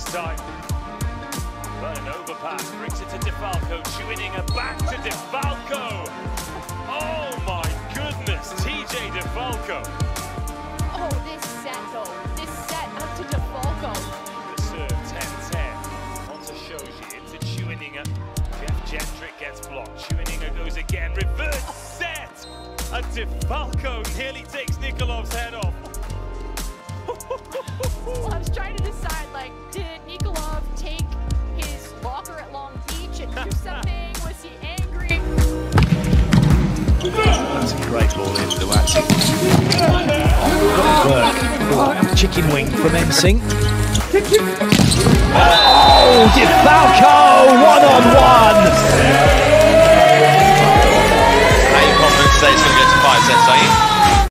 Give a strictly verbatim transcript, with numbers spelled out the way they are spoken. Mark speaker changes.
Speaker 1: time. But an overpass brings it to DeFalco, chewing a back to DeFalco. Oh my goodness, T J DeFalco.
Speaker 2: Oh, this set though, this set up to DeFalco.
Speaker 1: The serve ten ten, onto Shoji, into Chewinga. Jeff Gentrick gets blocked, Chewinga goes again, reverse set! And DeFalco nearly takes Nikolov's head off.
Speaker 2: Well, I was trying to decide, like, did Nikolov take his locker at Long Beach and do something? Was he angry?
Speaker 3: That's a great ball in to Watson. Got it work. Chicken wing from Ensing. Oh, DeFalco one on one.